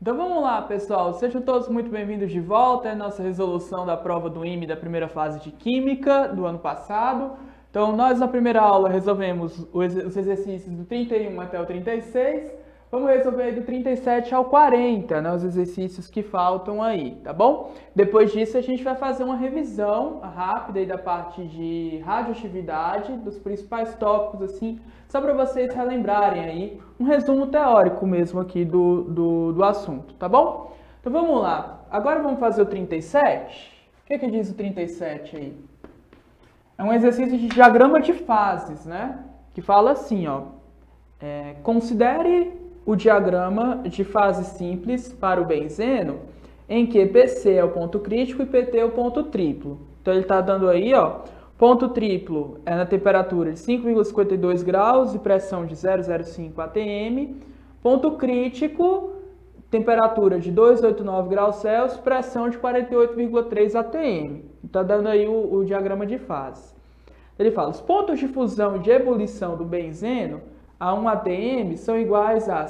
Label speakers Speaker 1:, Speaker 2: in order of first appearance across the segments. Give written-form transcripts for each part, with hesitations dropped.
Speaker 1: Então vamos lá, pessoal. Sejam todos muito bem-vindos de volta. É a nossa resolução da prova do IME da primeira fase de Química do ano passado. Então nós na primeira aula resolvemos os exercícios do 31 até o 36. Vamos resolver do 37 ao 40, né, os exercícios que faltam aí, tá bom? Depois disso a gente vai fazer uma revisão rápida aí da parte de radioatividade, dos principais tópicos, assim, só para vocês relembrarem aí, um resumo teórico mesmo aqui do assunto, tá bom? Então vamos lá, agora vamos fazer o 37. O que diz o 37 aí? É um exercício de diagrama de fases, né? Que fala assim, ó, considere o diagrama de fase simples para o benzeno, em que PC é o ponto crítico e PT é o ponto triplo. Então ele está dando aí, ó, ponto triplo é na temperatura de 5,52 graus e pressão de 0,05 atm. Ponto crítico, temperatura de 289 graus Celsius, pressão de 48,3 atm. Está dando aí o diagrama de fase. Ele fala, os pontos de fusão e de ebulição do benzeno a 1 atm são iguais a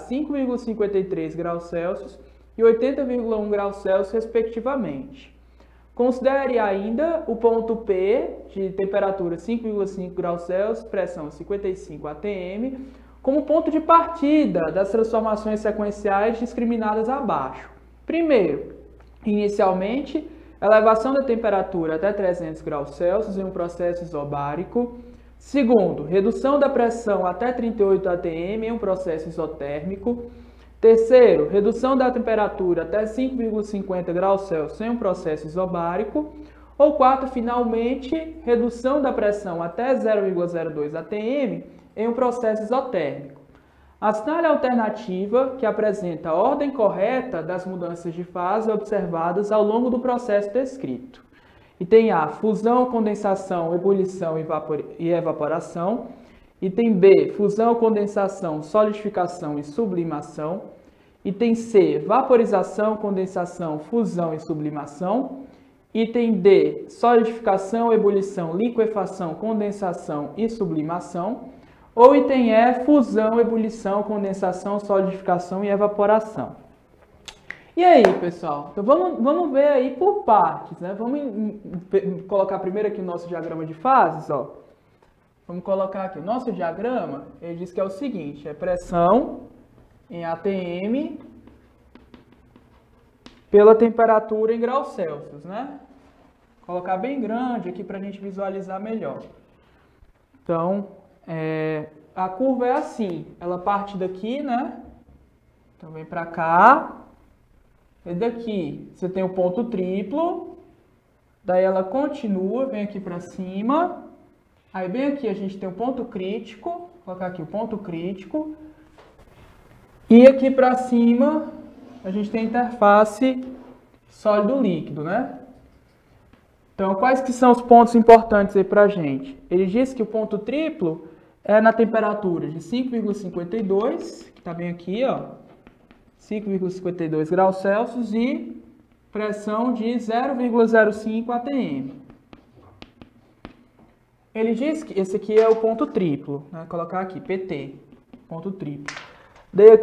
Speaker 1: 5,53 graus Celsius e 80,1 graus Celsius, respectivamente. Considere ainda o ponto P, de temperatura 5,5 graus Celsius, pressão 55 atm, como ponto de partida das transformações sequenciais discriminadas abaixo. Primeiro, inicialmente, elevação da temperatura até 300 graus Celsius em um processo isobárico. Segundo, redução da pressão até 38 atm em um processo isotérmico. Terceiro, redução da temperatura até 5,50 graus Celsius em um processo isobárico. Ou quarto, finalmente, redução da pressão até 0,02 atm em um processo isotérmico. Assinale a alternativa que apresenta a ordem correta das mudanças de fase observadas ao longo do processo descrito. Item A, fusão, condensação, ebulição e evaporação. Item B, fusão, condensação, solidificação e sublimação. Item C, vaporização, condensação, fusão e sublimação. Item D, solidificação, ebulição, liquefação, condensação e sublimação. Ou item E, fusão, ebulição, condensação, solidificação e evaporação. E aí, pessoal? Então vamos ver aí por partes, né? Vamos colocar primeiro aqui o nosso diagrama de fases, ó. Vamos colocar aqui o nosso diagrama, ele diz que é o seguinte, é pressão em atm pela temperatura em graus Celsius, né? Vou colocar bem grande aqui para a gente visualizar melhor. Então, a curva é assim, ela parte daqui, né? Então vem para cá. E daqui você tem o ponto triplo, daí ela continua, vem aqui para cima, aí bem aqui a gente tem o ponto crítico, vou colocar aqui o ponto crítico, e aqui para cima a gente tem a interface sólido-líquido, né? Então, quais que são os pontos importantes aí para a gente? Ele diz que o ponto triplo é na temperatura de 5,52, que está bem aqui, ó. 5,52 graus Celsius e pressão de 0,05 atm. Ele diz que esse aqui é o ponto triplo, né? Vou colocar aqui, PT, ponto triplo. Daí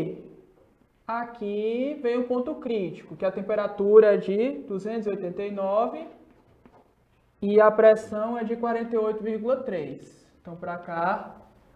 Speaker 1: aqui vem o ponto crítico, que a temperatura é de 289 e a pressão é de 48,3. Então, para cá,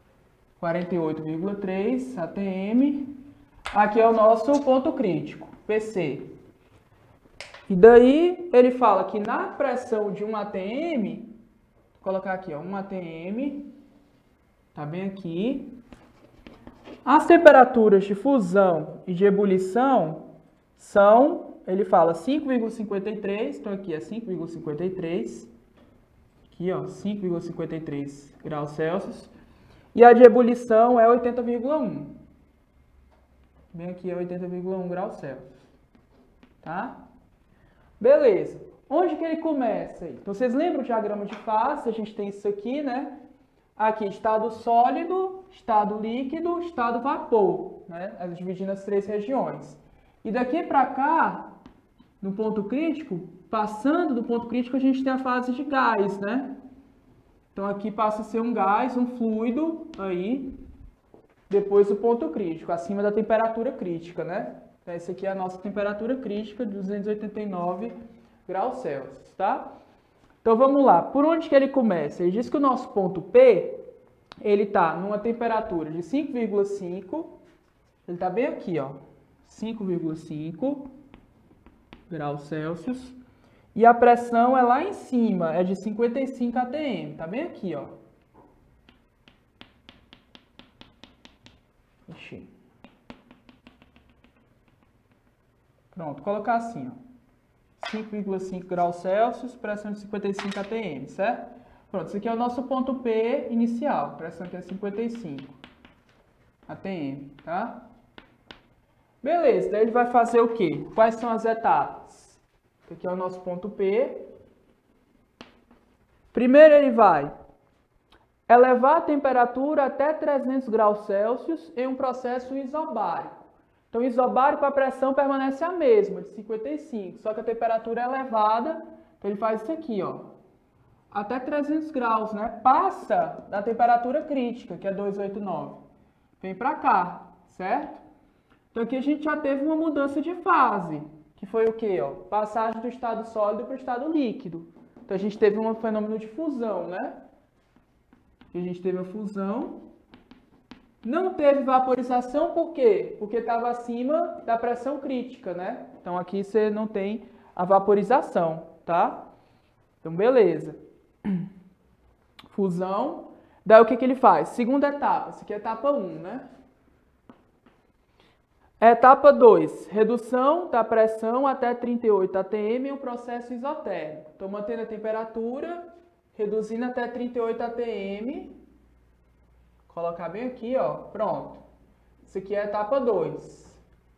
Speaker 1: 48,3 atm. Aqui é o nosso ponto crítico, PC. E daí ele fala que na pressão de 1 atm, vou colocar aqui, ó, 1 atm, tá bem aqui. As temperaturas de fusão e de ebulição são, ele fala 5,53, então aqui é 5,53, aqui ó, 5,53 graus Celsius. E a de ebulição é 80,1. Bem aqui é 80,1 graus Celsius, tá? Beleza. Onde que ele começa aí? Então, vocês lembram o diagrama de fase? A gente tem isso aqui, né? Aqui, estado sólido, estado líquido, estado vapor, né? Dividindo as três regiões. E daqui para cá, no ponto crítico, passando do ponto crítico, a gente tem a fase de gás, né? Então, aqui passa a ser um gás, um fluido aí, depois do ponto crítico, acima da temperatura crítica, né? Então, essa aqui é a nossa temperatura crítica de 289 graus Celsius, tá? Então, vamos lá. Por onde que ele começa? Ele diz que o nosso ponto P, ele está numa temperatura de 5,5, ele está bem aqui, ó, 5,5 graus Celsius, e a pressão é lá em cima, é de 55 atm, tá bem aqui, ó. Ixi. Pronto, colocar assim, ó. 5,5 graus Celsius, pressão de 55 atm, certo? Pronto, esse aqui é o nosso ponto P inicial, pressão aqui é 55 atm, tá? Beleza, daí ele vai fazer o quê? Quais são as etapas? Esse aqui é o nosso ponto P. Primeiro ele vai elevar a temperatura até 300 graus Celsius em um processo isobárico. Então, isobárico, a pressão permanece a mesma, de 55, só que a temperatura é elevada, então ele faz isso aqui, ó, até 300 graus, né? Passa da temperatura crítica, que é 289. Vem para cá, certo? Então, aqui a gente já teve uma mudança de fase, que foi o quê, ó? Passagem do estado sólido para o estado líquido. Então, a gente teve um fenômeno de fusão, né? A gente teve a fusão. Não teve vaporização, por quê? Porque estava acima da pressão crítica, né? Então, aqui você não tem a vaporização, tá? Então, beleza. Fusão. Daí, o que ele faz? Segunda etapa. Isso aqui é a etapa 1, né? Etapa 2. Redução da pressão até 38 atm em um processo isotérmico. Então, mantendo a temperatura, reduzindo até 38 atm. Colocar bem aqui, ó, pronto. Isso aqui é a etapa 2.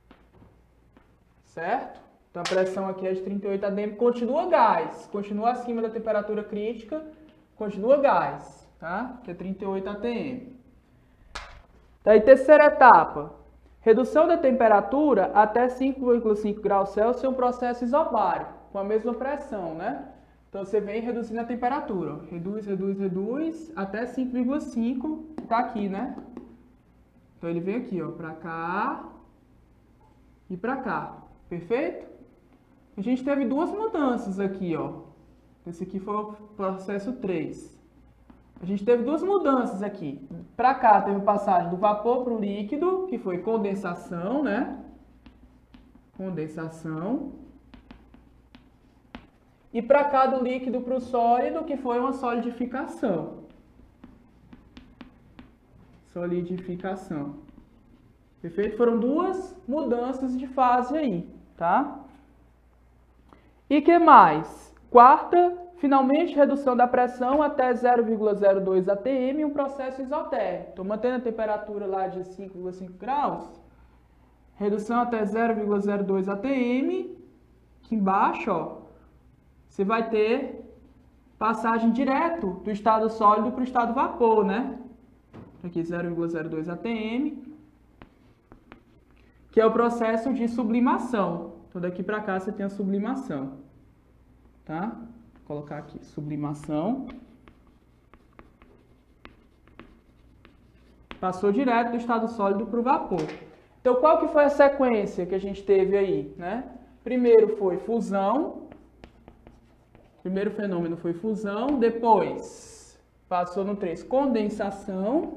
Speaker 1: Certo? Então a pressão aqui é de 38 atm, continua gás, continua acima da temperatura crítica, continua gás, tá? Que é 38 atm. Daí terceira etapa, redução da temperatura até 5,5 graus Celsius em um processo isobárico, com a mesma pressão, né? Então, você vem reduzindo a temperatura. Ó. Reduz, reduz, reduz, até 5,5. Tá aqui, né? Então, ele vem aqui, ó, pra cá e pra cá. Perfeito? A gente teve duas mudanças aqui, ó. Esse aqui foi o processo 3. A gente teve duas mudanças aqui. Pra cá, teve passagem do vapor para o líquido, que foi condensação, né? Condensação. E para cá do líquido para o sólido, que foi uma solidificação. Solidificação. Perfeito? Foram duas mudanças de fase aí, tá? E que mais? Quarta, finalmente, redução da pressão até 0,02 atm em um processo isotérmico. Estou mantendo a temperatura lá de 5,5 graus. Redução até 0,02 atm. Aqui embaixo, ó. Você vai ter passagem direto do estado sólido para o estado vapor, né? Aqui 0,02 atm, que é o processo de sublimação. Então, daqui para cá você tem a sublimação, tá? Vou colocar aqui, sublimação. Passou direto do estado sólido para o vapor. Então, qual que foi a sequência que a gente teve aí, né? Primeiro foi fusão. Primeiro fenômeno foi fusão, depois passou no 3, condensação.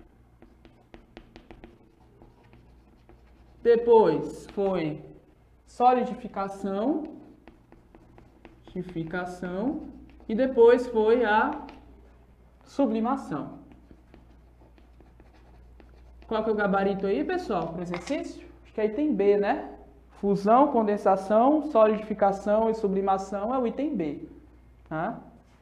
Speaker 1: Depois foi solidificação, e depois foi a sublimação. Qual que é o gabarito aí, pessoal, para o exercício? Acho que é item B, né? Fusão, condensação, solidificação e sublimação é o item B. Tá?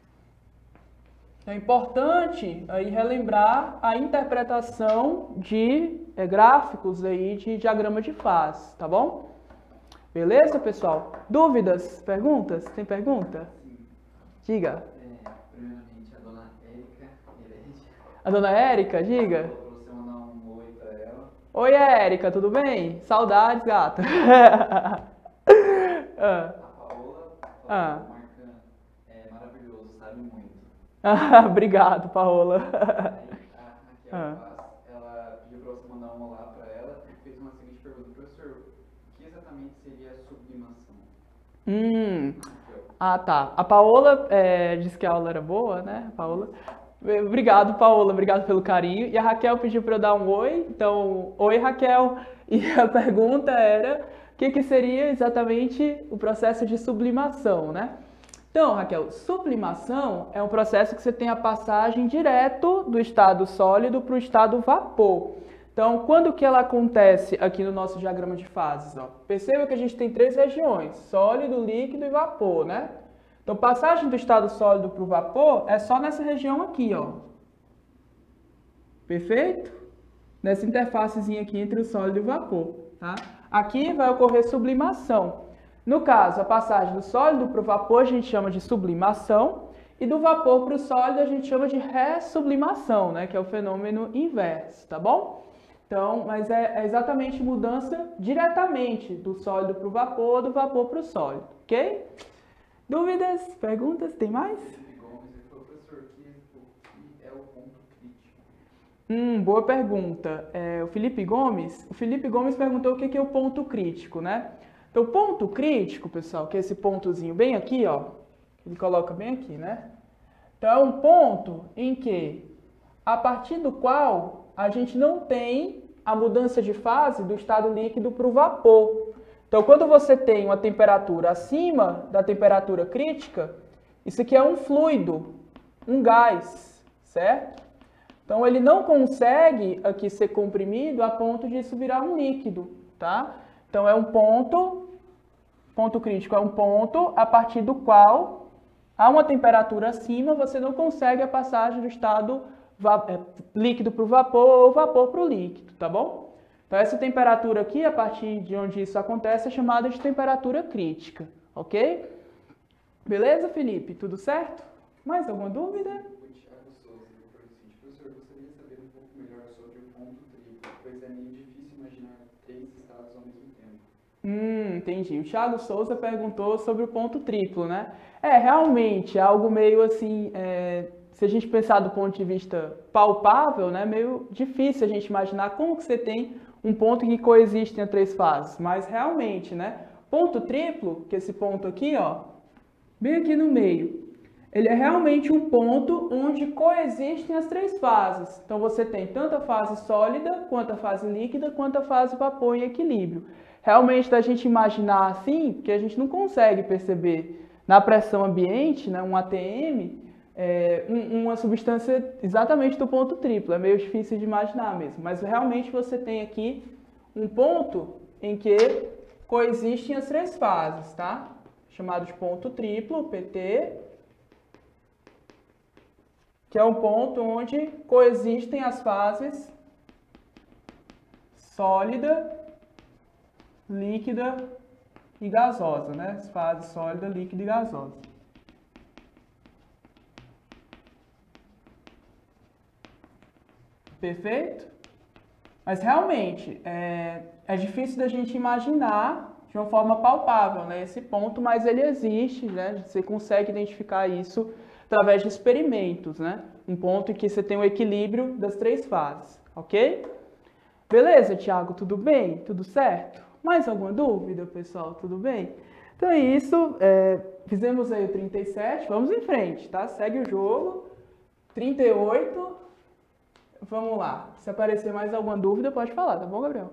Speaker 1: É importante aí relembrar a interpretação de gráficos aí de diagrama de fase, tá bom? Beleza, pessoal? Dúvidas? Perguntas? Tem pergunta?
Speaker 2: Sim.
Speaker 1: Diga.
Speaker 2: Primeiramente, a dona Érica Heredia.
Speaker 1: A dona Érica, diga.
Speaker 2: Pra você mandar um oi pra ela.
Speaker 1: Oi, Érica, tudo bem? Saudades, gata.
Speaker 2: A Paola marcando. É maravilhoso, sabe muito.
Speaker 1: Obrigado, Paola.
Speaker 2: Aí, a Raquel Vaz, ela pediu pra você mandar um olá pra ela e fez uma seguinte pergunta. Professor, o que exatamente seria a sublimação?
Speaker 1: Ah, tá. A Paola disse que a aula era boa, né, Paola? Obrigado, Paola, obrigado pelo carinho. E a Raquel pediu para eu dar um oi. Então, oi, Raquel. E a pergunta era o que seria exatamente o processo de sublimação, né? Então, Raquel, sublimação é um processo que você tem a passagem direto do estado sólido para o estado vapor. Então, quando que ela acontece aqui no nosso diagrama de fases? Ó? Perceba que a gente tem 3 regiões, sólido, líquido e vapor, né? Então, passagem do estado sólido para o vapor é só nessa região aqui, ó. Perfeito? Nessa interfacezinha aqui entre o sólido e o vapor, tá? Aqui vai ocorrer sublimação. No caso, a passagem do sólido para o vapor a gente chama de sublimação e do vapor para o sólido a gente chama de ressublimação, né? Que é o fenômeno inverso, tá bom? Então, mas é exatamente mudança diretamente do sólido para o vapor, do vapor para o sólido, ok? Dúvidas? Perguntas? Tem mais?
Speaker 2: Professor, o que é o ponto crítico?
Speaker 1: Boa pergunta. O Felipe Gomes perguntou o que é o ponto crítico, né? Então, o ponto crítico, pessoal, que é esse pontozinho bem aqui, ó, ele coloca bem aqui, né? Então, é um ponto em que, a partir do qual a gente não tem a mudança de fase do estado líquido para o vapor. Então, quando você tem uma temperatura acima da temperatura crítica, isso aqui é um fluido, um gás, certo? Então, ele não consegue aqui ser comprimido a ponto de isso virar um líquido, tá? Então, é um ponto crítico é um ponto a partir do qual, a uma temperatura acima, você não consegue a passagem do estado líquido para o vapor ou vapor para o líquido, tá bom? Então, essa temperatura aqui, a partir de onde isso acontece, é chamada de temperatura crítica, ok? Beleza, Felipe? Tudo certo? Mais alguma dúvida?
Speaker 2: O Thiago Souza, professor, gostaria de saber um pouco melhor sobre o ponto triplo, pois é meio difícil imaginar 3 estados ao mesmo tempo.
Speaker 1: Entendi. O Thiago Souza perguntou sobre o ponto triplo, né? Realmente, é algo meio assim, se a gente pensar do ponto de vista palpável, né, meio difícil a gente imaginar como que você tem um ponto que coexiste em 3 fases. Mas realmente, né, ponto triplo, que é esse ponto aqui, ó, bem aqui no meio, ele é realmente um ponto onde coexistem as 3 fases. Então, você tem tanto a fase sólida, quanto a fase líquida, quanto a fase vapor em equilíbrio. Realmente, da gente imaginar assim, que a gente não consegue perceber na pressão ambiente, né, um ATM, uma substância exatamente do ponto triplo. É meio difícil de imaginar mesmo. Mas realmente você tem aqui um ponto em que coexistem as 3 fases, tá? Chamado de ponto triplo, PT, que é um ponto onde coexistem as fases sólida, líquida e gasosa, né? As fases sólida, líquida e gasosa. Perfeito? Mas realmente, é difícil da gente imaginar de uma forma palpável, né, esse ponto, mas ele existe, né? Você consegue identificar isso através de experimentos, né? Um ponto em que você tem o equilíbrio das 3 fases, ok? Beleza, Thiago, tudo bem? Tudo certo? Mais alguma dúvida, pessoal? Tudo bem? Então é isso, fizemos aí o 37, vamos em frente, tá? Segue o jogo. 38, vamos lá. Se aparecer mais alguma dúvida, pode falar, tá bom, Gabriel?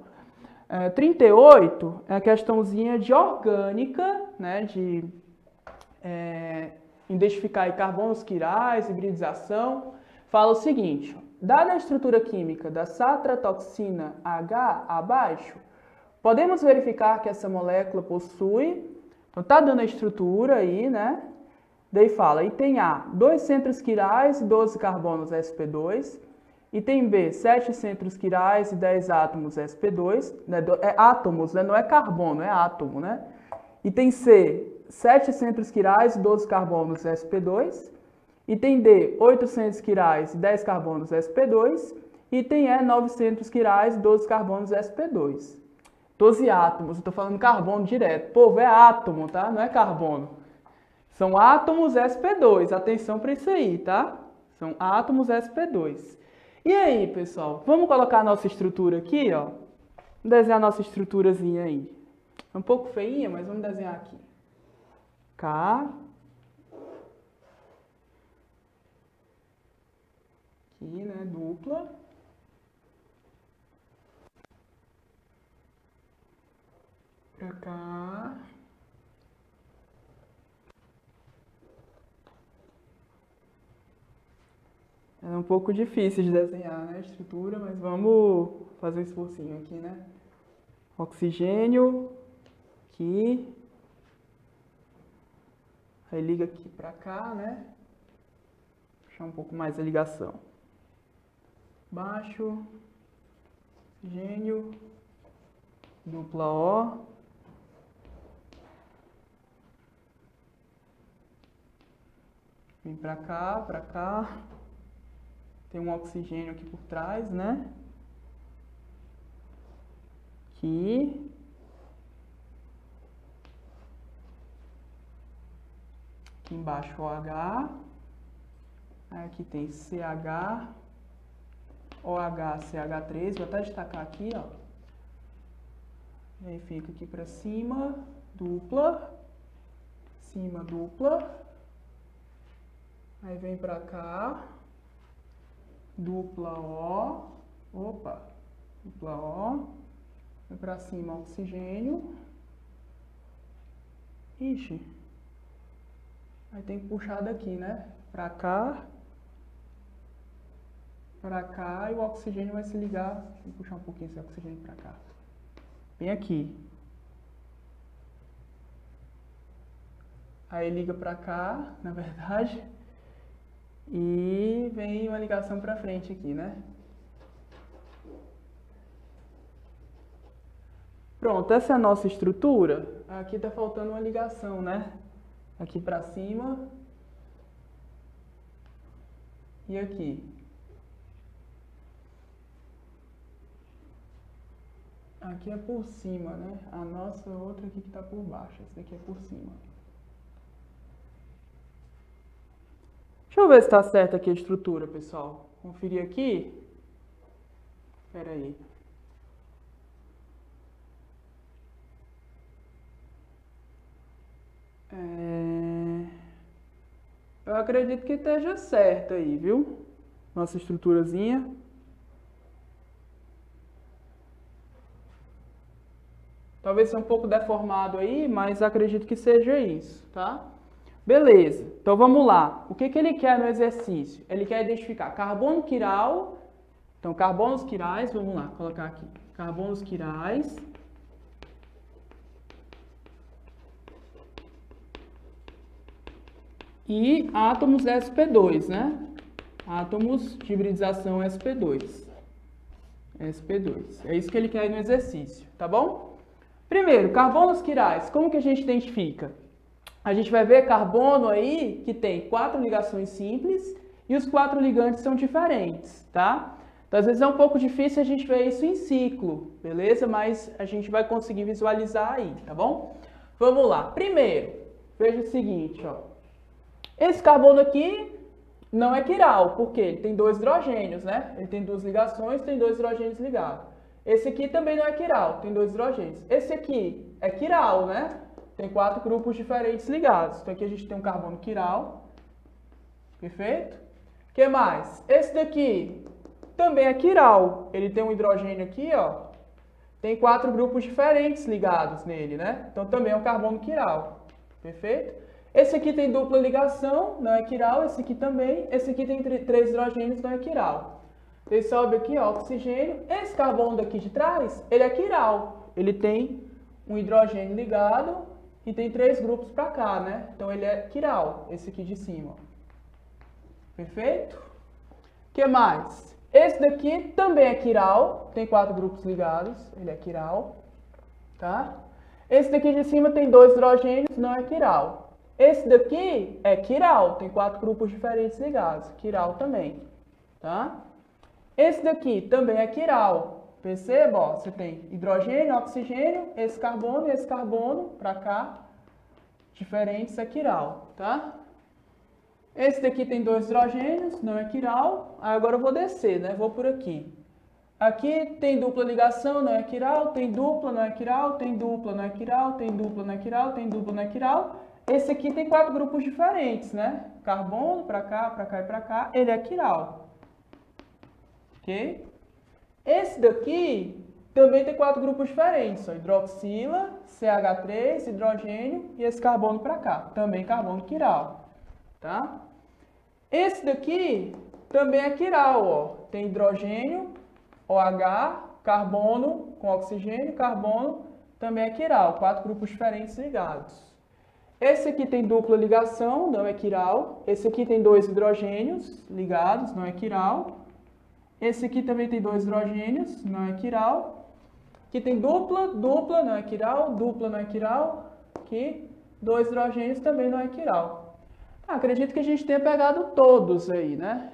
Speaker 1: 38 é a questãozinha de orgânica, né? De identificar aí carbonos quirais, hibridização. Fala o seguinte, dada a estrutura química da satratoxina H abaixo, podemos verificar que essa molécula possui, então tá dando a estrutura aí, né? Daí fala, item A, 2 centros quirais e 12 carbonos sp2, item B, 7 centros quirais e 10 átomos sp2, né? Átomos, né? Não é carbono, é átomo, né? Item C, 7 centros quirais e 12 carbonos sp2, item D, 8 centros quirais e 10 carbonos sp2, item E, 9 centros quirais e 12 carbonos sp2. 12 átomos, eu estou falando carbono direto. Povo, é átomo, tá? Não é carbono. São átomos sp2, atenção para isso aí, tá? São átomos sp2. E aí, pessoal, vamos colocar a nossa estrutura aqui, ó. Vamos desenhar a nossa estruturazinha aí. É um pouco feinha, mas vamos desenhar aqui. K. Aqui, né? Dupla. Pra cá. É um pouco difícil de desenhar, né, a estrutura, mas vamos fazer um esforcinho aqui, né? Oxigênio, aqui. Aí liga aqui pra cá, né? Puxar um pouco mais a ligação. Baixo, oxigênio, dupla O. Vem pra cá, pra cá. Tem um oxigênio aqui por trás, né? Aqui. Aqui embaixo OH. Aqui tem CH. OH, CH3. Vou até destacar aqui, ó. E aí fica aqui pra cima. Dupla. Cima, dupla. Aí vem pra cá. Dupla O. Opa. Dupla O. Vem pra cima, oxigênio. Ixi. Aí tem que puxar daqui, né? Pra cá. Pra cá. E o oxigênio vai se ligar. Deixa eu puxar um pouquinho esse oxigênio pra cá. Vem aqui. Aí liga pra cá, na verdade. E vem uma ligação pra frente aqui, né? Pronto, essa é a nossa estrutura. Aqui tá faltando uma ligação, né? Aqui pra cima. E aqui. Aqui é por cima, né? A nossa outra aqui que tá por baixo. Essa daqui é por cima. Deixa eu ver se está certa aqui a estrutura, pessoal. Conferir aqui. Espera aí. Eu acredito que esteja certa aí, viu? Nossa estruturazinha. Talvez seja um pouco deformado aí, mas acredito que seja isso, tá? Beleza, então vamos lá. O que ele quer no exercício? Ele quer identificar carbono quiral. Então, carbonos quirais, vamos lá, colocar aqui. Carbonos quirais. E átomos sp2, né? Átomos de hibridização sp2. sp2. É isso que ele quer aí no exercício, tá bom? Primeiro, carbonos quirais. Como que a gente identifica? A gente vai ver carbono aí que tem 4 ligações simples e os 4 ligantes são diferentes, tá? Então, às vezes é um pouco difícil a gente ver isso em ciclo, beleza? Mas a gente vai conseguir visualizar aí, tá bom? Vamos lá. Primeiro, veja o seguinte, ó. Esse carbono aqui não é quiral, porque ele tem 2 hidrogênios, né? Ele tem 2 ligações, tem 2 hidrogênios ligados. Esse aqui também não é quiral, tem 2 hidrogênios. Esse aqui é quiral, né? Tem 4 grupos diferentes ligados. Então aqui a gente tem um carbono quiral. Perfeito? O que mais? Esse daqui também é quiral. Ele tem um hidrogênio aqui, ó. Tem 4 grupos diferentes ligados nele, né? Então também é um carbono quiral. Perfeito? Esse aqui tem dupla ligação, não é quiral. Esse aqui também. Esse aqui tem 3 hidrogênios, não é quiral. Ele sobe aqui, ó, oxigênio. Esse carbono daqui de trás, ele é quiral. Ele tem um hidrogênio ligado e tem 3 grupos para cá, né? Então ele é quiral, esse aqui de cima. Perfeito? O que mais? Esse daqui também é quiral, tem 4 grupos ligados, ele é quiral, tá? Esse daqui de cima tem 2 hidrogênios, não é quiral. Esse daqui é quiral, tem 4 grupos diferentes ligados, quiral também, tá? Esse daqui também é quiral. Perceba, ó, você tem hidrogênio, oxigênio, esse carbono para cá, diferentes é quiral, tá? Esse daqui tem 2 hidrogênios, não é quiral. Aí agora eu vou descer, né? Vou por aqui. Aqui tem dupla ligação, não é quiral, tem dupla, não é quiral, tem dupla, não é quiral, tem dupla, não é quiral, tem dupla, não é quiral. Esse aqui tem 4 grupos diferentes, né? Carbono, para cá e para cá, ele é quiral. Ok? Esse daqui também tem 4 grupos diferentes, são hidroxila, CH3, hidrogênio e esse carbono para cá, também carbono quiral, tá? Esse daqui também é quiral, ó. Tem hidrogênio, OH, carbono com oxigênio, carbono também é quiral, 4 grupos diferentes ligados. Esse aqui tem dupla ligação, não é quiral. Esse aqui tem 2 hidrogênios ligados, não é quiral. Esse aqui também tem 2 hidrogênios, não é quiral. Aqui tem dupla, dupla, não é quiral, dupla, não é quiral. Aqui, 2 hidrogênios também não é quiral. Acredito que a gente tenha pegado todos aí, né?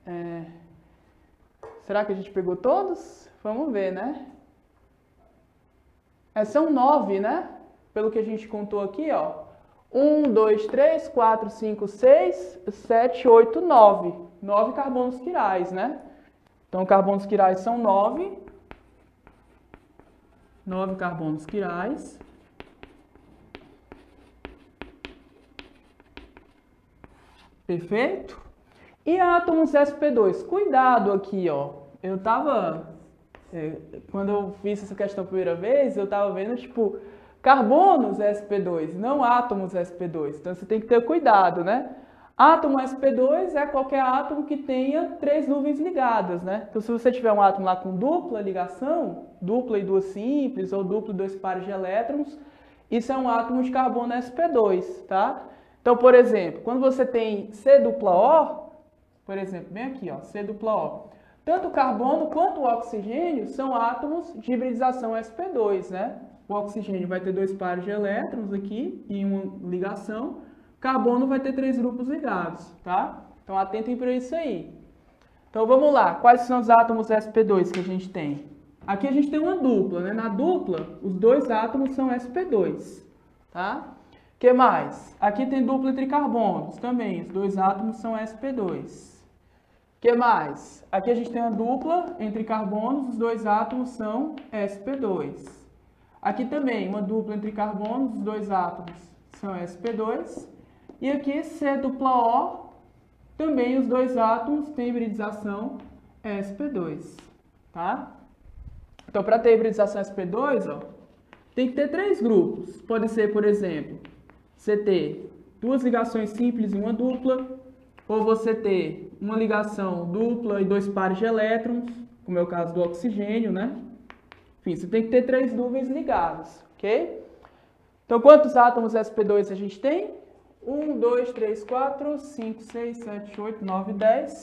Speaker 1: Será que a gente pegou todos? Vamos ver, né? São 9, né? Pelo que a gente contou aqui, ó. 1, 2, 3, 4, 5, 6, 7, 8, 9. 9 carbonos quirais, né? Então, carbonos quirais são 9. 9 carbonos quirais. Perfeito? E átomos sp2? Cuidado aqui, ó. Eu tava... quando eu fiz essa questão a primeira vez, eu tava vendo, tipo... Carbonos sp2, não átomos sp2. Então, você tem que ter cuidado, né? Átomo sp2 é qualquer átomo que tenha 3 nuvens ligadas, né? Então, se você tiver um átomo lá com dupla ligação, dupla e 2 simples, ou dupla e 2 pares de elétrons, isso é um átomo de carbono sp2, tá? Então, por exemplo, quando você tem C dupla O, por exemplo, bem aqui, ó, C dupla O, tanto o carbono quanto o oxigênio são átomos de hibridização sp2, né? O oxigênio vai ter 2 pares de elétrons aqui e uma ligação. O carbono vai ter 3 grupos ligados, tá? Então, atentem para isso aí. Então, vamos lá. Quais são os átomos sp2 que a gente tem? Aqui a gente tem uma dupla, né? Na dupla, os 2 átomos são sp2, tá? O que mais? Aqui tem dupla entre carbonos também. Os 2 átomos são sp2. O que mais? Aqui a gente tem uma dupla entre carbonos. Os 2 átomos são sp2. Aqui também, uma dupla entre carbonos, os 2 átomos são sp2. E aqui, C dupla O, também os 2 átomos têm hibridização sp2, tá? Então, para ter hibridização sp2, ó, tem que ter 3 grupos. Pode ser, por exemplo, você ter 2 ligações simples e uma dupla, ou você ter uma ligação dupla e 2 pares de elétrons, como é o caso do oxigênio, né? Enfim, você tem que ter 3 nuvens ligadas, ok? Então, quantos átomos sp2 a gente tem? 1, 2, 3, 4, 5, 6, 7, 8, 9,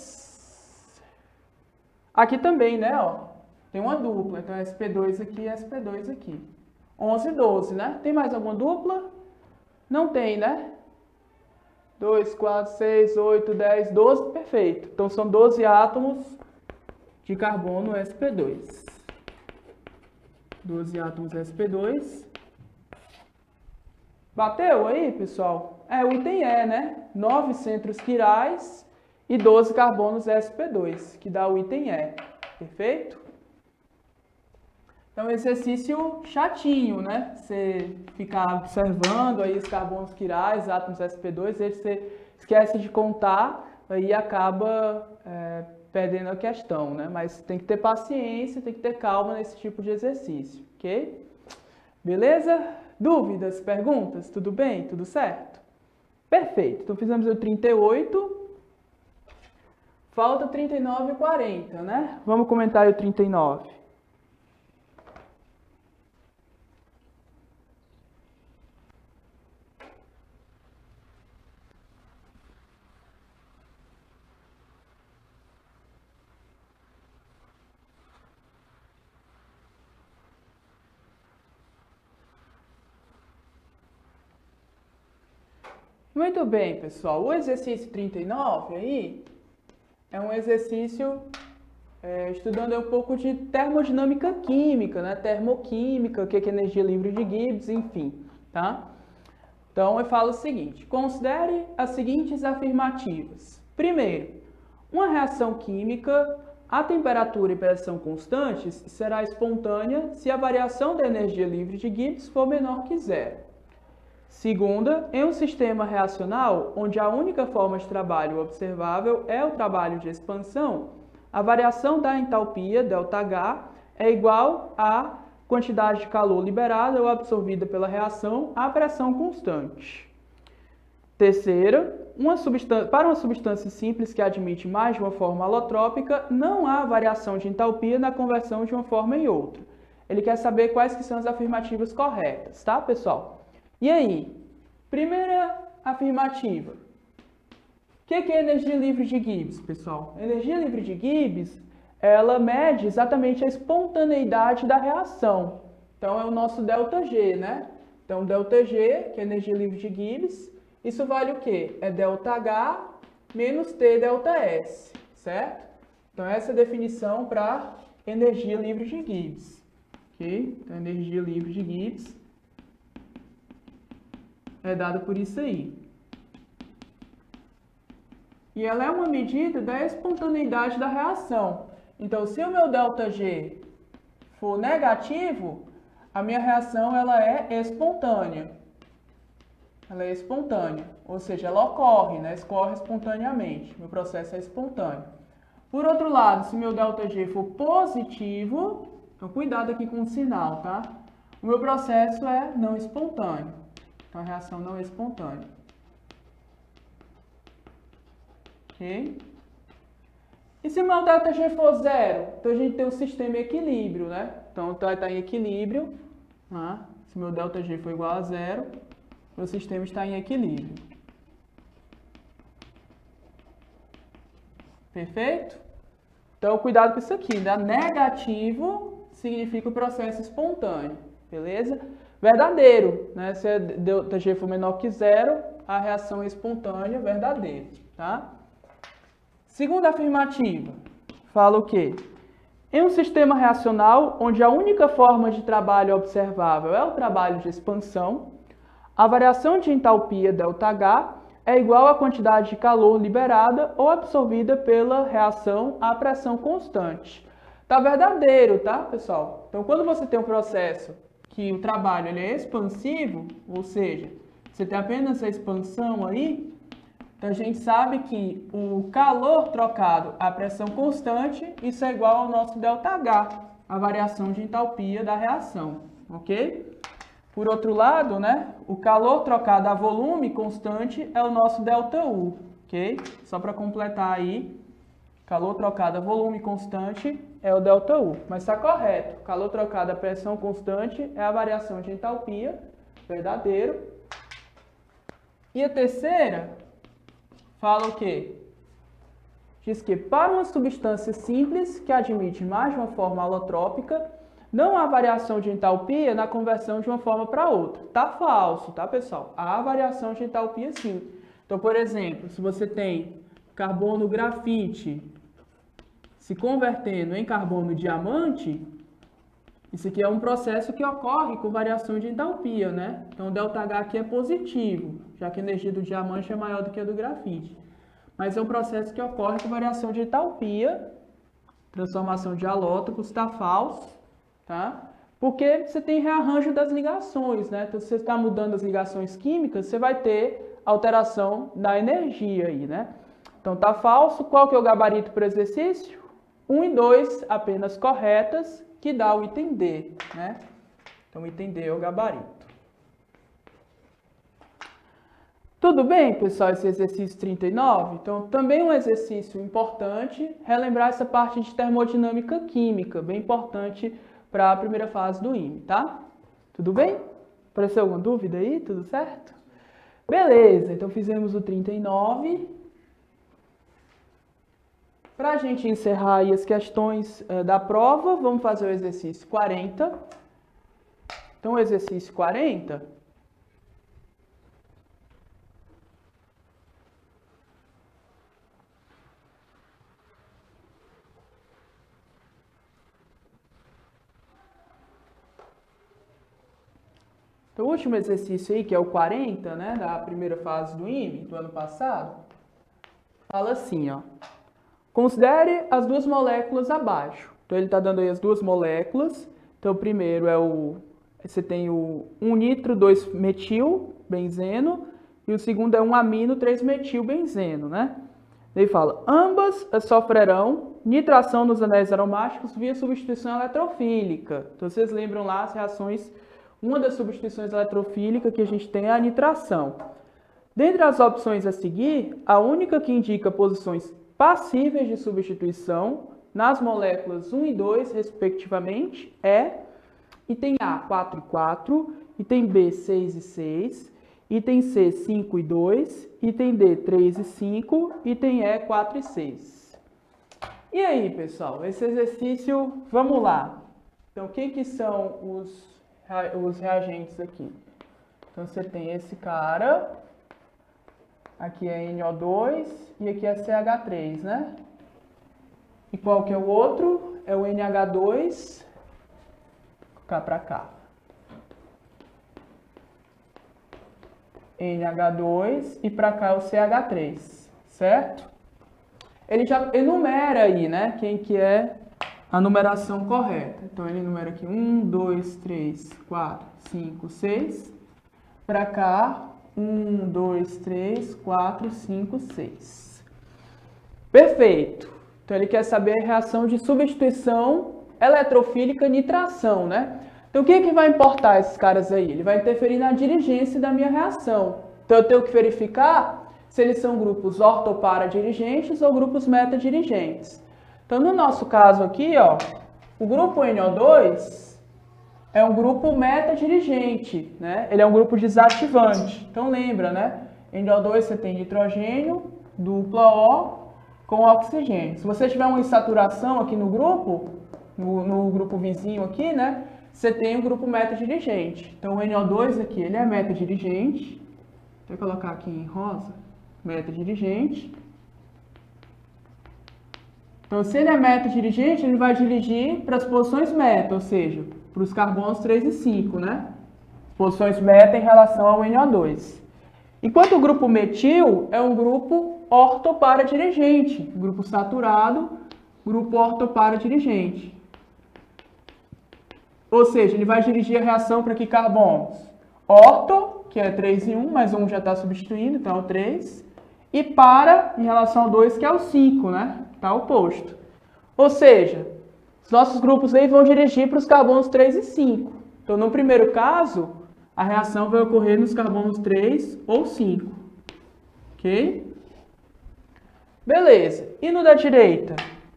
Speaker 1: 10. Aqui também, né, ó, tem uma dupla, então sp2 aqui e sp2 aqui. 11 e 12, né? Tem mais alguma dupla? Não tem, né? 2, 4, 6, 8, 10, 12, perfeito. Então, são 12 átomos de carbono sp2. 12 átomos sp2. Bateu aí, pessoal? O item E, né? 9 centros quirais e 12 carbonos sp2, que dá o item E. Perfeito? Então, exercício chatinho, né? Você ficar observando aí os carbonos quirais, átomos sp2, aí você esquece de contar, aí acaba perdendo a questão, né? Mas tem que ter paciência, tem que ter calma nesse tipo de exercício, ok? Beleza? Dúvidas, perguntas? Tudo bem? Tudo certo? Perfeito. Então, fizemos o 38. Falta 39 e 40, né? Vamos comentar aí o 39. Muito bem, pessoal. O exercício 39 aí é um exercício estudando um pouco de termodinâmica química, né? Termoquímica, o que é energia livre de Gibbs, enfim, tá? Então, eu falo o seguinte: considere as seguintes afirmativas. Primeiro, uma reação química a temperatura e pressão constantes será espontânea se a variação da energia livre de Gibbs for menor que zero. Segunda, em um sistema reacional, onde a única forma de trabalho observável é o trabalho de expansão, a variação da entalpia, ΔH, é igual à quantidade de calor liberada ou absorvida pela reação à pressão constante. Terceira, para uma substância simples que admite mais de uma forma alotrópica, não há variação de entalpia na conversão de uma forma em outra. Ele quer saber quais que são as afirmativas corretas, tá, pessoal? E aí, primeira afirmativa. O que é energia livre de Gibbs, pessoal? Energia livre de Gibbs, ela mede exatamente a espontaneidade da reação. Então, é o nosso ΔG, né? Então, ΔG, que é energia livre de Gibbs, isso vale o quê? É ΔH menos T ΔS, certo? Então, essa é a definição para energia livre de Gibbs. Ok? Então, energia livre de Gibbs é dada por isso aí. E ela é uma medida da espontaneidade da reação. Então, se o meu ΔG for negativo, a minha reação ela é espontânea. Ela é espontânea, ou seja, ela ocorre, né? Escorre espontaneamente. Meu processo é espontâneo. Por outro lado, se meu ΔG for positivo, então cuidado aqui com o sinal, tá? O meu processo é não espontâneo. Então, a reação não é espontânea. Ok? E se o meu ΔG for zero? Então, a gente tem um sistema em equilíbrio, né? Então, vai estar em equilíbrio. Tá? Se meu ΔG for igual a zero, meu sistema está em equilíbrio. Perfeito? Então, cuidado com isso aqui, né? Negativo significa o processo espontâneo, beleza? Verdadeiro, né? Se a ΔG for menor que zero, a reação é espontânea, verdadeiro, tá? Segunda afirmativa, fala o quê? Em um sistema reacional, onde a única forma de trabalho observável é o trabalho de expansão, a variação de entalpia ΔH é igual à quantidade de calor liberada ou absorvida pela reação à pressão constante. Tá verdadeiro, tá, pessoal? Então, quando você tem um processo que o trabalho ele é expansivo, ou seja, você tem apenas a expansão aí, então a gente sabe que o calor trocado à pressão constante, isso é igual ao nosso ΔH, a variação de entalpia da reação, ok? Por outro lado, né, o calor trocado a volume constante é o nosso ΔU, ok? Só para completar aí, calor trocado a volume constante é o ΔU, mas está correto. Calor trocado a pressão constante é a variação de entalpia, verdadeiro. E a terceira fala o quê? Diz que para uma substância simples que admite mais de uma forma alotrópica, não há variação de entalpia na conversão de uma forma para outra. Tá falso, tá, pessoal? Há variação de entalpia sim. Então, por exemplo, se você tem carbono grafite se convertendo em carbono diamante, isso aqui é um processo que ocorre com variação de entalpia, né? Então, o ΔH aqui é positivo, já que a energia do diamante é maior do que a do grafite. Mas é um processo que ocorre com variação de entalpia, transformação de alótropos, está falso, tá? Porque você tem rearranjo das ligações, né? Então, se você está mudando as ligações químicas, você vai ter alteração da energia aí, né? Então, tá falso. Qual que é o gabarito para o exercício? 1 e 2 apenas corretas, que dá o item D, né? Então, o item D é o gabarito. Tudo bem, pessoal, esse exercício 39? Então, também um exercício importante, relembrar essa parte de termodinâmica química, bem importante para a primeira fase do IME, tá? Tudo bem? Apareceu alguma dúvida aí? Tudo certo? Beleza, então fizemos o 39. Para a gente encerrar aí as questões da prova, vamos fazer o exercício 40. Então, o exercício 40... Então, o último exercício aí, que é o 40, né, da primeira fase do IME, do ano passado, fala assim, ó. Considere as duas moléculas abaixo. Então, ele está dando aí as duas moléculas. Então, o primeiro é você tem o 1-nitro-2-metil-benzeno e o segundo é 1-amino-3-metil-benzeno, né? Ele fala, ambas sofrerão nitração nos anéis aromáticos via substituição eletrofílica. Então, vocês lembram lá as reações, uma das substituições eletrofílicas que a gente tem é a nitração. Dentre as opções a seguir, a única que indica posições passíveis de substituição nas moléculas 1 e 2, respectivamente, é item A, 4 e 4, item B, 6 e 6, item C, 5 e 2, item D, 3 e 5, item E, 4 e 6. E aí, pessoal, esse exercício, vamos lá. Então, o que são os reagentes aqui? Então, você tem esse cara, aqui é NO2 e aqui é CH3, né? E qual que é o outro? É o NH2, cá para cá. NH2 e para cá é o CH3, certo? Ele já enumera aí, né? Quem que é a numeração correta. Então, ele enumera aqui 1, 2, 3, 4, 5, 6. Para cá, 1, 2, 3, 4, 5, 6. Perfeito. Então, ele quer saber a reação de substituição eletrofílica nitração, né? Então, o que vai importar esses caras aí? Ele vai interferir na dirigência da minha reação. Então, eu tenho que verificar se eles são grupos ortoparadirigentes ou grupos metadirigentes. Então, no nosso caso aqui, ó, o grupo NO2 é um grupo metadirigente, né? Ele é um grupo desativante. Então, lembra, né? NO2 você tem nitrogênio, dupla O, com oxigênio. Se você tiver uma insaturação aqui no grupo vizinho aqui, né? Você tem um grupo metadirigente. Então, o NO2 aqui, ele é metadirigente. Vou colocar aqui em rosa. Metadirigente. Então, se ele é metadirigente, ele vai dirigir para as posições meta, ou seja, para os carbonos 3 e 5, né? Posições meta em relação ao NO2. Enquanto o grupo metil é um grupo ortoparadirigente, grupo saturado, grupo ortoparadirigente. Ou seja, ele vai dirigir a reação para que carbonos? Orto, que é 3 e 1, mas 1 já está substituindo, então é o 3. E para, em relação ao 2, que é o 5, né? Está oposto. Ou seja, os nossos grupos aí vão dirigir para os carbonos 3 e 5. Então, no primeiro caso, a reação vai ocorrer nos carbonos 3 ou 5. Ok? Beleza. E no da direita?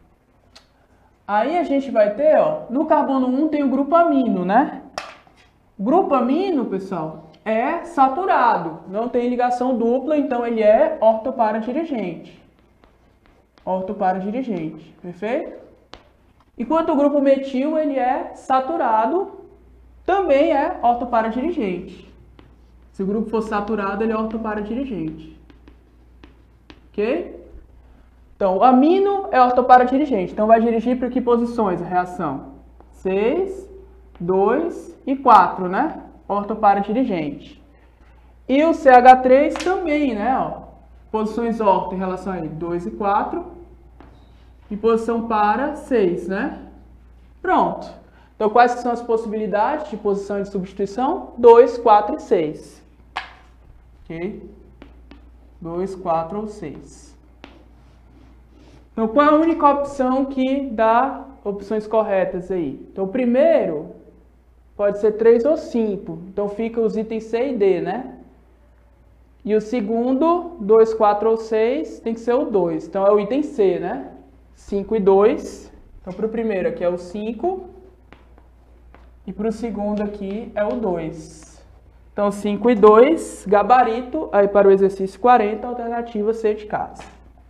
Speaker 1: Aí a gente vai ter, ó, no carbono 1 tem o grupo amino, né? O grupo amino, pessoal, é saturado, não tem ligação dupla, então ele é ortoparadirigente. Ortoparadirigente, perfeito? Enquanto o grupo metil, ele é saturado, também é ortoparadirigente. Se o grupo for saturado, ele é ortoparadirigente. Ok? Então, o amino é ortoparadirigente. Então, vai dirigir para que posições a reação? 6, 2 e 4, né? Ortoparadirigente. E o CH3 também, né? Ó, posições orto em relação a ele, 2 e 4. E posição para, 6, né? Pronto. Então, quais que são as possibilidades de posição de substituição? 2, 4 e 6. Ok? 2, 4 ou 6. Então, qual é a única opção que dá opções corretas aí? Então, o primeiro pode ser 3 ou 5. Então, fica os itens C e D, né? E o segundo, 2, 4 ou 6, tem que ser o 2. Então, é o item C, né? 5 e 2. Então, para o primeiro aqui é o 5. E para o segundo aqui é o 2. Então, 5 e 2, gabarito. Aí, para o exercício 40, alternativa C de casa.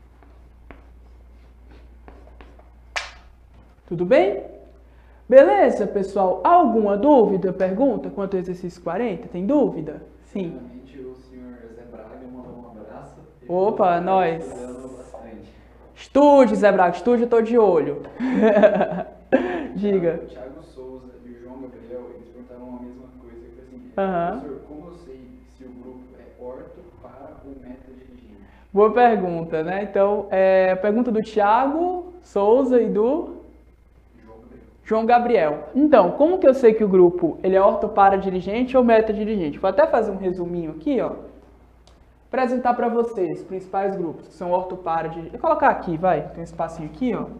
Speaker 1: Tudo bem? Beleza, pessoal? Alguma dúvida, pergunta quanto ao exercício 40? Tem dúvida? Sim.
Speaker 2: O senhor Zé Braga mandou um abraço.
Speaker 1: Opa, nós. Estude, Zé Braga, estude, eu tô de olho. Diga.
Speaker 2: O Thiago Souza e o João Gabriel, eles perguntaram a mesma coisa. Que assim,
Speaker 1: Aham.
Speaker 2: professor, como eu sei se o grupo é orto, para ou metadirigente?
Speaker 1: Boa pergunta, né? Então, a pergunta do Thiago Souza e do João Gabriel. Então, como que eu sei que o grupo ele é ortoparadirigente ou metadirigente? Vou até fazer um resuminho aqui, ó. Apresentar para vocês os principais grupos que são ortoparadirigentes. Vou colocar aqui, vai. Tem um espacinho aqui, ó.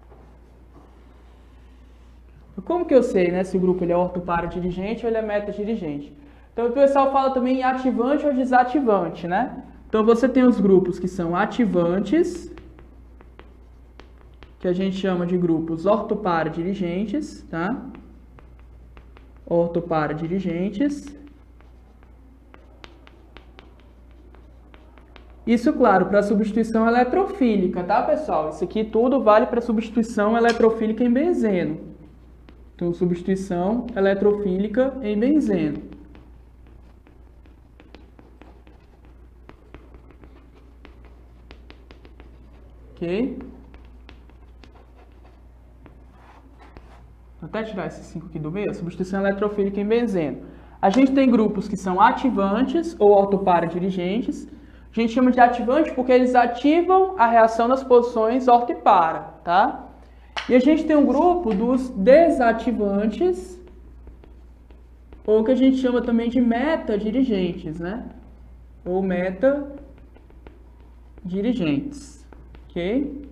Speaker 1: Como que eu sei, né, se o grupo ele é ortoparadirigente ou ele é metadirigente? Então, o pessoal fala também em ativante ou desativante, né? Então, você tem os grupos que são ativantes, que a gente chama de grupos ortoparadirigentes, tá? Ortoparadirigentes. Isso, claro, para substituição eletrofílica, tá, pessoal? Isso aqui tudo vale para substituição eletrofílica em benzeno. Então, substituição eletrofílica em benzeno. Ok? Vou até tirar esses 5 aqui do meio. Substituição eletrofílica em benzeno. A gente tem grupos que são ativantes ou ortoparadirigentes. A gente chama de ativante porque eles ativam a reação nas posições orto e para, tá? E a gente tem um grupo dos desativantes, ou que a gente chama também de metadirigentes, né? Ou metadirigentes, ok?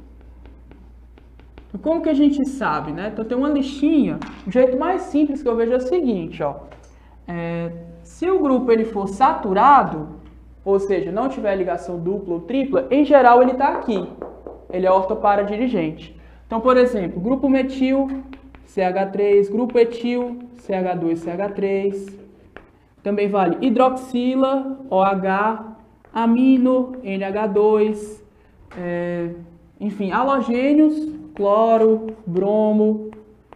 Speaker 1: Então, como que a gente sabe, né? Então, tem uma listinha. O jeito mais simples que eu vejo é o seguinte, ó. Se o grupo ele for saturado, ou seja, não tiver ligação dupla ou tripla, em geral ele está aqui. Ele é ortoparadirigente. Então, por exemplo, grupo metil, CH3, grupo etil, CH2, CH3. Também vale hidroxila, OH, amino, NH2, enfim, halogênios, cloro, bromo.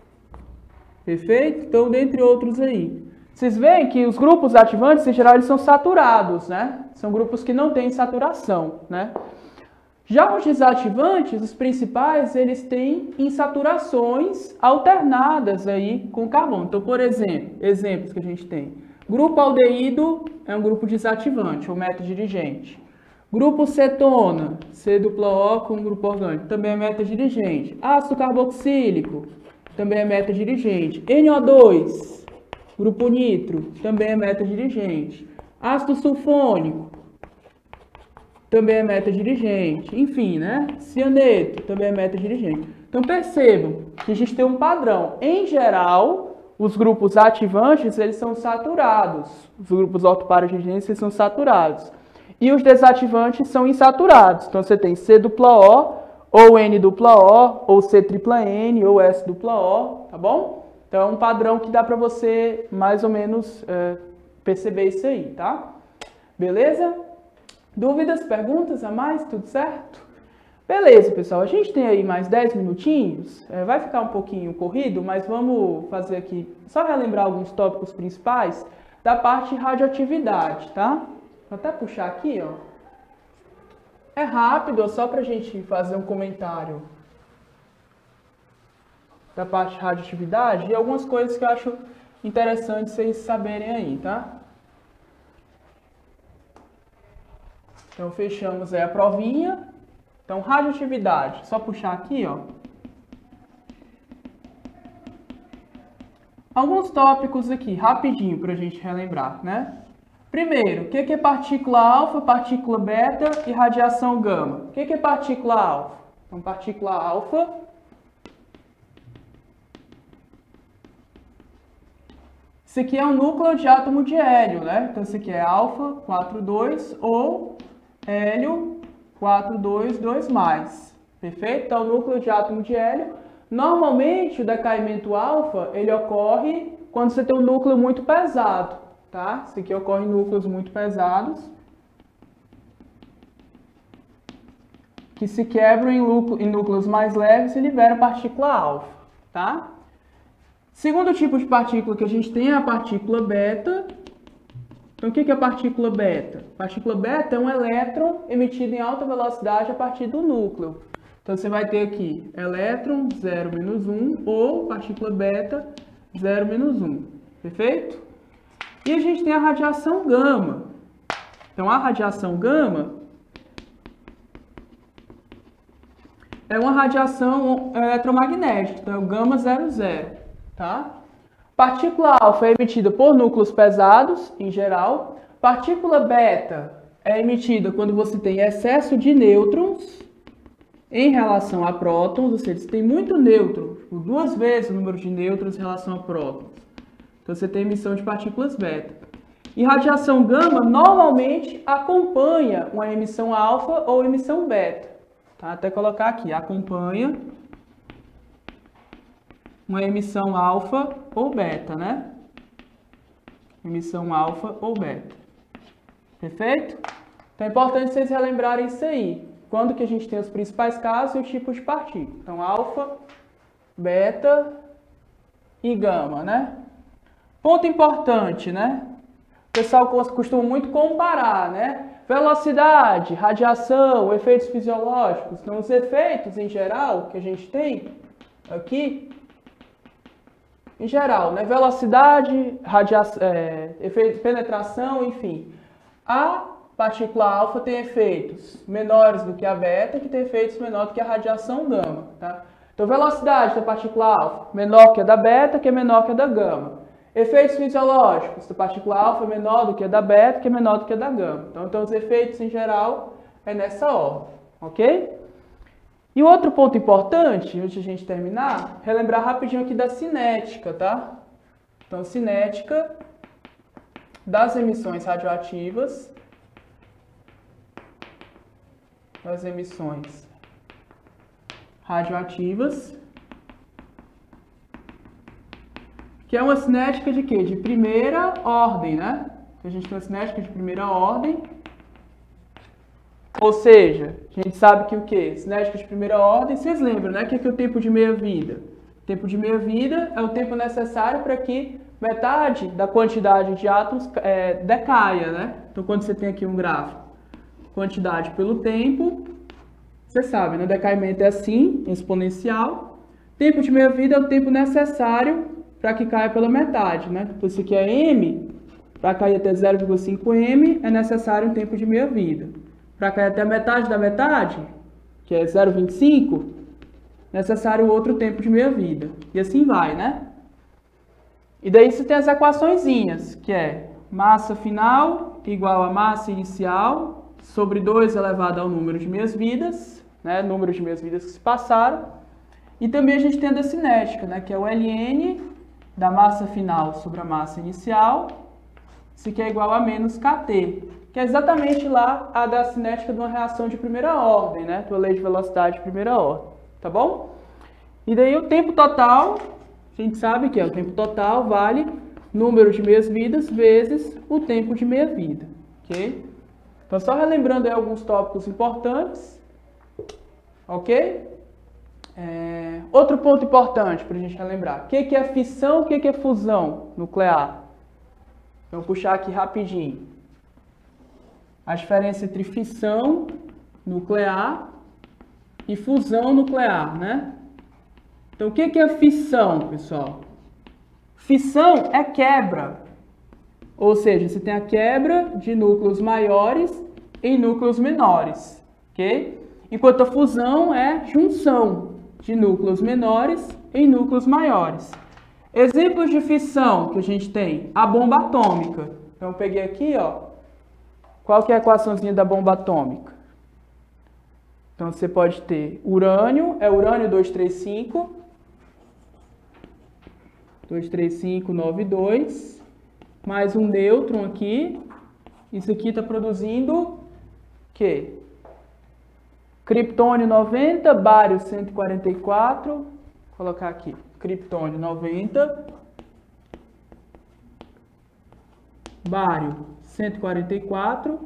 Speaker 1: Perfeito? Então, dentre outros aí. Vocês veem que os grupos ativantes, em geral, eles são saturados, né? São grupos que não têm saturação, né? Já os desativantes, os principais, eles têm insaturações alternadas aí com carbono. Então, por exemplo, exemplos que a gente tem. Grupo aldeído é um grupo desativante, ou metadirigente. Grupo cetona, C+O com grupo orgânico, também é metadirigente. Ácido carboxílico, também é metadirigente. NO2, grupo nitro, também é metadirigente. Ácido sulfônico, também é metadirigente. Enfim, né? Cianeto, também é metadirigente. Então, percebam que a gente tem um padrão. Em geral, os grupos ativantes, eles são saturados. Os grupos ortoparadirigentes, eles são saturados. E os desativantes são insaturados. Então, você tem C+O, ou N+O, ou C≡N, ou S+O, tá bom? Então, é um padrão que dá para você, mais ou menos, perceber isso aí, tá? Beleza? Dúvidas, perguntas a mais? Tudo certo? Beleza, pessoal. A gente tem aí mais 10 minutinhos. Vai ficar um pouquinho corrido, mas vamos fazer aqui, só relembrar alguns tópicos principais da parte de radioatividade, tá? Vou até puxar aqui, ó. É rápido, só para a gente fazer um comentário da parte de radioatividade e algumas coisas que eu acho interessante vocês saberem aí, tá? Então, fechamos aí a provinha. Então, radioatividade, só puxar aqui, ó. Alguns tópicos aqui, rapidinho, para a gente relembrar, né? Primeiro, o que é partícula alfa, partícula beta e radiação gama? O que é partícula alfa? Então, partícula alfa isso aqui é um núcleo de átomo de hélio, né? Então, isso aqui é alfa 42 ou hélio 422+. Perfeito? Então, o núcleo de átomo de hélio. Normalmente, o decaimento alfa, ele ocorre quando você tem um núcleo muito pesado, tá? Isso aqui ocorre em núcleos muito pesados, que se quebram em núcleos mais leves e liberam partícula alfa, tá? Segundo tipo de partícula que a gente tem é a partícula beta. Então, o que é a partícula beta? A partícula beta é um elétron emitido em alta velocidade a partir do núcleo. Então, você vai ter aqui elétron 0-1 ou partícula beta 0-1. Perfeito? E a gente tem a radiação gama. Então, a radiação gama é uma radiação eletromagnética, então é o gama 00, tá? Partícula alfa é emitida por núcleos pesados, em geral. Partícula beta é emitida quando você tem excesso de nêutrons em relação a prótons, ou seja, você tem muito nêutron, tipo, 2 vezes o número de nêutrons em relação a prótons. Então você tem emissão de partículas beta. E radiação gama normalmente acompanha uma emissão alfa ou emissão beta. Tá? Até colocar aqui, acompanha uma emissão alfa ou beta, né? Emissão alfa ou beta. Perfeito? Então é importante vocês relembrarem isso aí. Quando que a gente tem os principais casos e os tipos de partícula. Então, alfa, beta e gama, né? Ponto importante, né? O pessoal costuma muito comparar, né? Velocidade, radiação, efeitos fisiológicos. Então, os efeitos em geral que a gente tem aqui, em geral, né? Velocidade, efeito, penetração, enfim. A partícula alfa tem efeitos menores do que a beta, que tem efeitos menores do que a radiação gama, tá? Então, velocidade da partícula alfa menor que a da beta, que é menor que a da gama. Efeitos fisiológicos da partícula alfa é menor do que a da beta, que é menor do que a da gama. Então os efeitos em geral é nessa ordem, ok? E o outro ponto importante, antes de a gente terminar, relembrar rapidinho aqui da cinética, tá? Então, cinética das emissões radioativas, que é uma cinética de quê? De primeira ordem, né? A gente tem uma cinética de primeira ordem, ou seja, a gente sabe que o quê? Cinética de primeira ordem, vocês lembram, né? Que é o tempo de meia-vida. O tempo de meia-vida é o tempo necessário para que metade da quantidade de átomos decaia, né? Então, quando você tem aqui um gráfico, quantidade pelo tempo, você sabe, né? O decaimento é assim, exponencial. Tempo de meia-vida é o tempo necessário para que caia pela metade, né? Então, isso aqui é m, para cair até 0,5 m, é necessário um tempo de meia-vida. Para cair até a metade da metade, que é 0,25, é necessário outro tempo de meia-vida. E assim vai, né? E daí você tem as equaçõezinhas, que é massa final igual a massa inicial sobre 2 elevado ao número de meias-vidas, né? Número de meias-vidas que se passaram. E também a gente tem a da cinética, né? Que é o ln da massa final sobre a massa inicial, isso aqui é igual a menos kT, que é exatamente lá a da cinética de uma reação de primeira ordem, né? Tua lei de velocidade de primeira ordem, tá bom? E daí o tempo total, a gente sabe que o tempo total vale número de meias-vidas vezes o tempo de meia-vida, ok? Então, só relembrando aí alguns tópicos importantes, ok? Outro ponto importante para a gente relembrar. O que é fissão, o que é fusão nuclear? Vamos puxar aqui rapidinho. A diferença entre fissão nuclear e fusão nuclear, né? Então, o que é fissão, pessoal? Fissão é quebra. Ou seja, você tem a quebra de núcleos maiores em núcleos menores, ok? Enquanto a fusão é junção de núcleos menores em núcleos maiores. Exemplos de fissão que a gente tem, a bomba atômica. Então, eu peguei aqui, ó, qual que é a equaçãozinha da bomba atômica? Então, você pode ter urânio, é urânio 235, 23592, mais um nêutron aqui. Isso aqui está produzindo o quê? Criptônio 90, bário 144, vou colocar aqui, criptônio 90, bário 144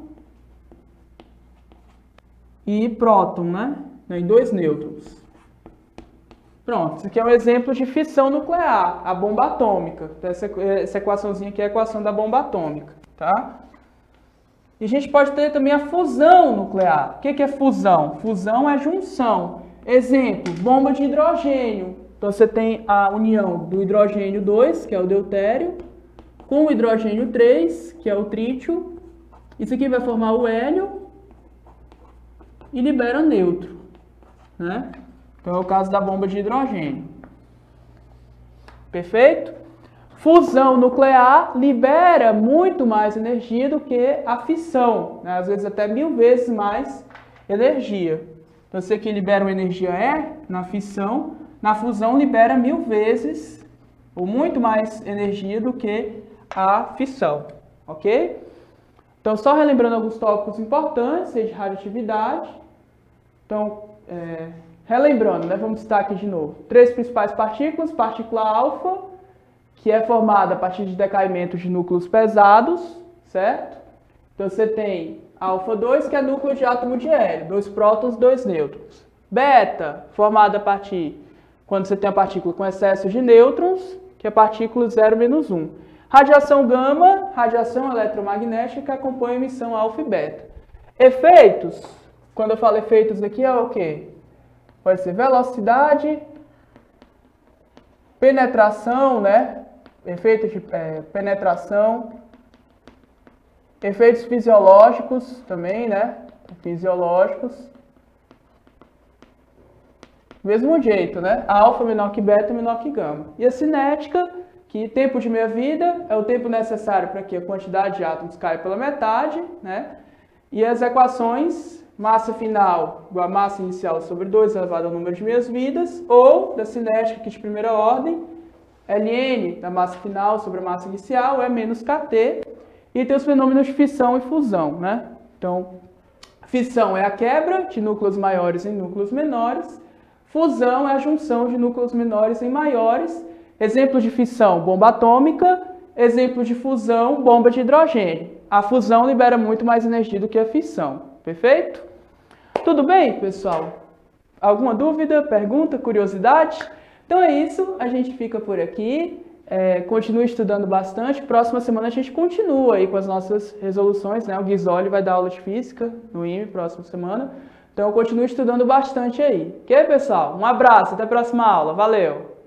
Speaker 1: e próton, né? Em 2 nêutrons. Pronto, isso aqui é um exemplo de fissão nuclear, a bomba atômica. Essa equaçãozinha aqui é a equação da bomba atômica, tá? E a gente pode ter também a fusão nuclear. O que é fusão? Fusão é junção. Exemplo, bomba de hidrogênio. Então, você tem a união do hidrogênio 2, que é o deutério, com o hidrogênio 3, que é o trítio. Isso aqui vai formar o hélio e libera nêutron, né? Então é o caso da bomba de hidrogênio. Perfeito? Fusão nuclear libera muito mais energia do que a fissão, né? Às vezes até 1000 vezes mais energia. Então, você que libera uma energia E na fissão, na fusão libera 1000 vezes ou muito mais energia do que a fissão, ok? Então, só relembrando alguns tópicos importantes de radioatividade. Então, relembrando, né? Vamos citar aqui de novo. 3 principais partículas: partícula alfa, que é formada a partir de decaimento de núcleos pesados, certo? Então, você tem alfa 2, que é núcleo de átomo de hélio, 2 prótons, 2 nêutrons. Beta, formada a partir, quando você tem a partícula com excesso de nêutrons, que é a partícula 0 menos 1. Radiação gama, radiação eletromagnética, que acompanha a emissão alfa e beta. Efeitos, quando eu falo efeitos aqui, é o quê? Pode ser velocidade, penetração, né? Efeitos de penetração, efeitos fisiológicos também, né? Fisiológicos. Mesmo jeito, né? Alfa menor que beta, menor que gama. E a cinética, que tempo de meia-vida é o tempo necessário para que a quantidade de átomos caia pela metade, né? E as equações, massa final igual a massa inicial sobre 2 elevado ao número de meias-vidas, ou da cinética, que de primeira ordem, Ln da massa final sobre a massa inicial é menos kT, e tem os fenômenos de fissão e fusão, né? Então, fissão é a quebra de núcleos maiores em núcleos menores, fusão é a junção de núcleos menores em maiores. Exemplo de fissão, bomba atômica. Exemplo de fusão, bomba de hidrogênio. A fusão libera muito mais energia do que a fissão. Perfeito? Tudo bem, pessoal? Alguma dúvida, pergunta, curiosidade? Então é isso, a gente fica por aqui. Continue estudando bastante. Próxima semana a gente continua aí com as nossas resoluções, né? O Guizoli vai dar aula de física no IME próxima semana. Então, continue estudando bastante aí. Ok, pessoal? Um abraço, até a próxima aula. Valeu!